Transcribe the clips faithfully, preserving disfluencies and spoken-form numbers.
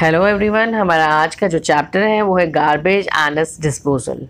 Hello everyone, हमारा आज का जो चैप्टर है वो है garbage and its disposal.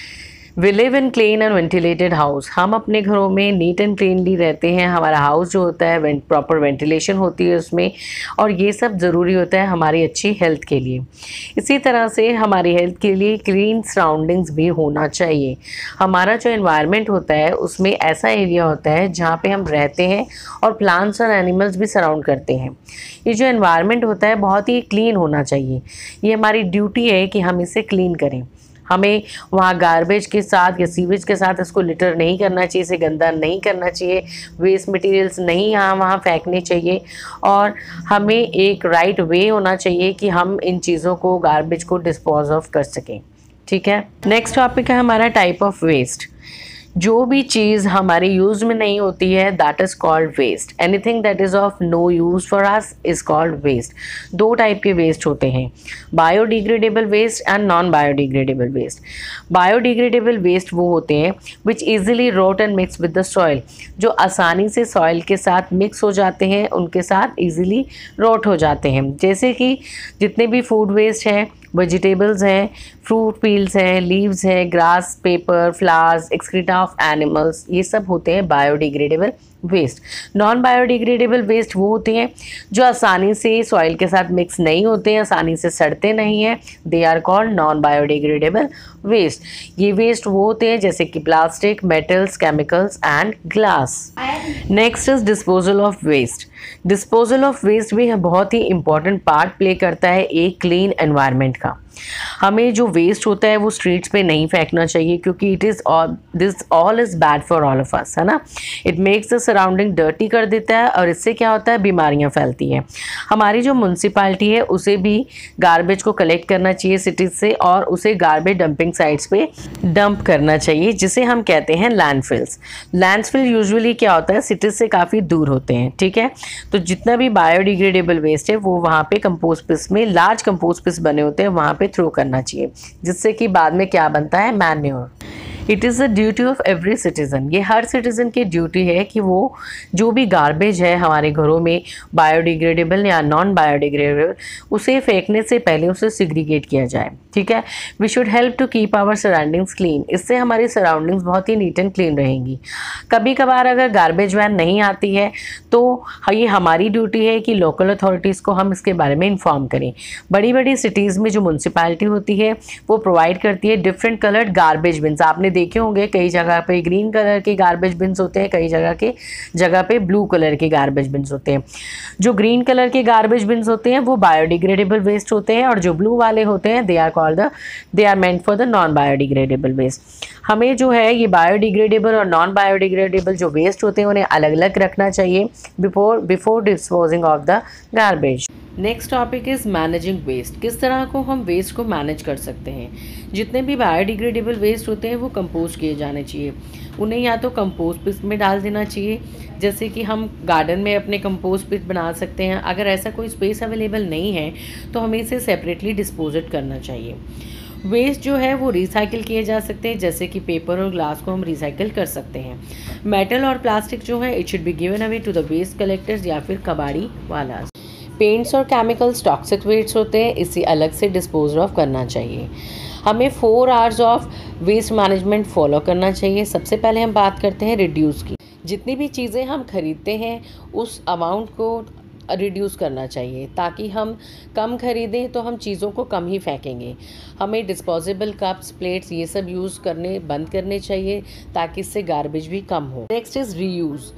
We live in clean and ventilated house. हम अपने घरों में नीट एंड क्लीनली रहते हैं। हमारा हाउस जो होता है वेंट प्रॉपर वेंटिलेशन होती है उसमें, और ये सब ज़रूरी होता है हमारी अच्छी हेल्थ के लिए। इसी तरह से हमारी हेल्थ के लिए क्लीन सराउंडिंग्स भी होना चाहिए। हमारा जो एनवायरनमेंट होता है उसमें ऐसा एरिया होता है जहाँ पे हम रहते हैं और प्लांट्स और एनिमल्स भी सराउंड करते हैं। ये जो एनवायरनमेंट होता है बहुत ही क्लीन होना चाहिए। ये हमारी ड्यूटी है कि हम इसे क्लीन करें। हमें वहाँ गार्बेज के साथ या सीवेज के साथ इसको लिटर नहीं करना चाहिए, इसे गंदा नहीं करना चाहिए, वेस्ट मटेरियल्स नहीं यहाँ वहाँ फेंकने चाहिए, और हमें एक राइट वे होना चाहिए कि हम इन चीज़ों को गार्बेज को डिस्पोज ऑफ कर सकें। ठीक है, नेक्स्ट टॉपिक है हमारा टाइप ऑफ वेस्ट। जो भी चीज़ हमारे यूज में नहीं होती है that is called waste. Anything that is of no use for us is called waste. दो टाइप के वेस्ट होते हैं, biodegradable waste and non biodegradable waste. Biodegradable waste वो होते हैं which easily rot and mix with the soil, जो आसानी से सॉइल के साथ मिक्स हो जाते हैं, उनके साथ ईजिली रोट हो जाते हैं। जैसे कि जितने भी फूड वेस्ट हैं, वेजिटेबल्स हैं, फ्रूट पील्स हैं, लीव्स हैं, grass, paper, flowers, excreta of animals, ये सब होते हैं biodegradable waste. Non biodegradable waste वो होते हैं जो आसानी से सॉइल के साथ मिक्स नहीं होते हैं, आसानी से सड़ते नहीं हैं, they are called non biodegradable waste. ये वेस्ट वो होते हैं जैसे कि plastic, metals, chemicals and glass. Next is disposal of waste. Disposal of waste भी बहुत ही इंपॉर्टेंट पार्ट प्ले करता है एक क्लीन एनवायरनमेंट का। हमें जो वेस्ट होता है वो स्ट्रीट्स पे नहीं फेंकना चाहिए, क्योंकि it is all this all is bad for all of us, है ना। It makes the surrounding dirty कर देता है, और इससे क्या होता है, बीमारियां फैलती हैं। हमारी जो म्यूनसिपालिटी है उसे भी गार्बेज को कलेक्ट करना चाहिए सिटीज़ से, और उसे गार्बेज डंपिंग साइट्स पे डंप करना चाहिए, जिसे हम कहते हैं लैंडफिल्स। लैंडफिल यूजुअली क्या होता है, सिटीज़ से काफ़ी दूर होते हैं। ठीक है, तो जितना भी बायोडिग्रेडेबल वेस्ट है वो वहाँ पे कंपोस्ट पिट्स में, लार्ज कंपोस्ट पिट्स बने होते हैं, वहाँ पे थ्रो करना चाहिए, जिससे कि बाद में क्या बनता है, manure. It is the duty of every citizen. ये हर सिटीज़न की ड्यूटी है कि वो जो भी गार्बेज है हमारे घरों में, बायोडिग्रेडेबल या नॉन बायोडिग्रेडेबल, उसे फेंकने से पहले उसे सिग्रीगेट किया जाए। ठीक है, we should help to keep our surroundings clean. इससे हमारी सराउंडिंग्स बहुत ही नीट एंड क्लीन रहेंगी। कभी कभार अगर गार्बेज वैन नहीं आती है तो ये हमारी ड्यूटी है कि लोकल अथॉरिटीज़ को हम इसके बारे में इन्फॉर्म करें। बड़ी बड़ी सिटीज़ में जो म्यूनसिपैलिटी होती है वो प्रोवाइड करती है डिफरेंट कलर्ड गार्बेज बिन्स। आपने देखे होंगे कई जगह पे ग्रीन कलर के गार्बेज बिन्स होते हैं, कई जगह के जगह पे ब्लू कलर के गार्बेज बिन्स होते हैं। जो ग्रीन कलर के गार्बेज बिन्स होते हैं वो बायोडिग्रेडेबल वेस्ट होते हैं, और जो ब्लू वाले होते हैं they are called the they are meant for the non biodegradable waste. हमें जो है ये बायोडिग्रेडेबल और नॉन बायोडिग्रेडेबल जो वेस्ट होते हैं उन्हें अलग अलग रखना चाहिए before before disposing of the garbage. Next topic is managing waste. किस तरह को हम वेस्ट को मैनेज कर सकते हैं। जितने भी बायोडिग्रेडेबल वेस्ट होते हैं वो कंपोस्ट किए जाने चाहिए। उन्हें या तो कंपोस्ट पिट में डाल देना चाहिए, जैसे कि हम गार्डन में अपने कंपोस्ट पिट बना सकते हैं। अगर ऐसा कोई स्पेस अवेलेबल नहीं है तो हमें इसे सेपरेटली डिस्पोज करना चाहिए। वेस्ट जो है वो रिसाइकिल किए जा सकते हैं, जैसे कि पेपर और ग्लास को हम रिसाइकिल कर सकते हैं। मेटल और प्लास्टिक जो है it should be given away to the waste collectors या फिर कबाड़ी वाला। पेंट्स और केमिकल्स टॉक्सिक वेस्ट होते हैं, इसे अलग से डिस्पोज ऑफ करना चाहिए। हमें four R's of waste management follow करना चाहिए। सबसे पहले हम बात करते हैं रिड्यूस की। जितनी भी चीज़ें हम खरीदते हैं उस अमाउंट को रिड्यूस करना चाहिए, ताकि हम कम खरीदें तो हम चीज़ों को कम ही फेंकेंगे। हमें डिस्पोजेबल कप्स, प्लेट्स ये सब यूज़ करने बंद करने चाहिए, ताकि इससे गार्बेज भी कम हो। Next is reuse.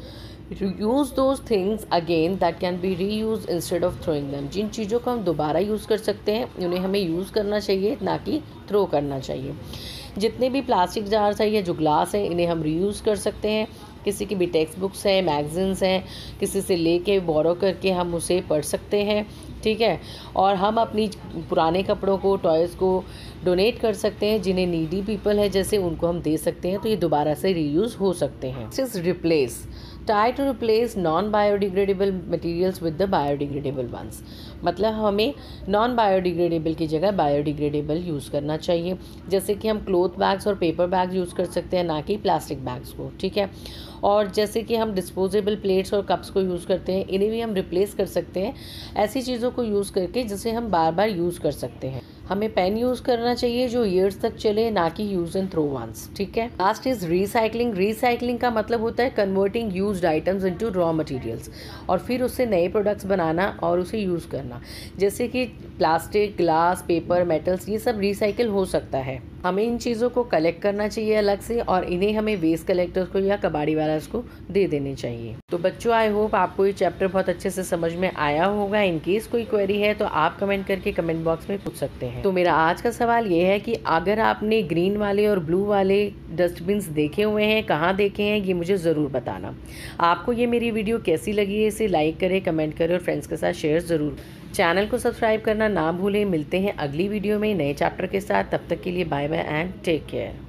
Use those things again that can be reuse instead of throwing them. जिन चीज़ों को हम दोबारा यूज़ कर सकते हैं उन्हें हमें यूज़ करना चाहिए, ना कि थ्रो करना चाहिए। जितने भी प्लास्टिक जार्स हैं या जो ग्लास हैं इन्हें हम रीयूज़ कर सकते हैं। किसी की भी टेक्स्ट बुक्स हैं, मैगजीन्स हैं, किसी से लेके बोरो करके हम उसे पढ़ सकते हैं। ठीक है, और हम अपनी पुराने कपड़ों को, टॉयज़ को डोनेट कर सकते हैं। जिन्हें नीडी पीपल है जैसे उनको हम दे सकते हैं, तो ये दोबारा से रीयूज़ हो सकते हैं। This is replace. Try to replace non biodegradable materials with the biodegradable ones. मतलब हमें नॉन बायोडिग्रेडेबल की जगह बायोडिग्रेडेबल यूज़ करना चाहिए। जैसे कि हम क्लॉथ बैग्स और पेपर बैग्स यूज़ कर सकते हैं, ना कि प्लास्टिक बैग्स को, ठीक है। और जैसे कि हम डिस्पोजेबल प्लेट्स और कप्स को यूज़ करते हैं, इन्हें भी हम रिप्लेस कर सकते हैं ऐसी चीज़ों को यूज़ करके जिसे हम बार बार यूज़ कर सकते हैं। हमें पेन यूज़ करना चाहिए जो ईयर्स तक चले, ना कि यूज़ एंड थ्रो वंस, ठीक है। Last is recycling. रीसाइकलिंग का मतलब होता है converting used items into raw materials, और फिर उससे नए प्रोडक्ट्स बनाना और उसे यूज़ करना। जैसे कि प्लास्टिक, ग्लास, पेपर, मेटल्स, ये सब रिसाइकिल हो सकता है। हमें इन चीज़ों को कलेक्ट करना चाहिए अलग से, और इन्हें हमें वेस्ट कलेक्टर्स को या कबाड़ी वाला को दे देने चाहिए। तो बच्चों, आई होप आपको ये चैप्टर बहुत अच्छे से समझ में आया होगा। इन केस कोई क्वेरी है तो आप कमेंट करके कमेंट बॉक्स में पूछ सकते हैं। तो मेरा आज का सवाल ये है कि अगर आपने ग्रीन वाले और ब्लू वाले डस्टबिन्स देखे हुए हैं, कहाँ देखे हैं, ये मुझे ज़रूर बताना। आपको ये मेरी वीडियो कैसी लगी है, इसे लाइक करें, कमेंट करें और फ्रेंड्स के साथ शेयर ज़रूर। चैनल को सब्सक्राइब करना ना भूलें। मिलते हैं अगली वीडियो में नए चैप्टर के साथ। तब तक के लिए bye bye and take care.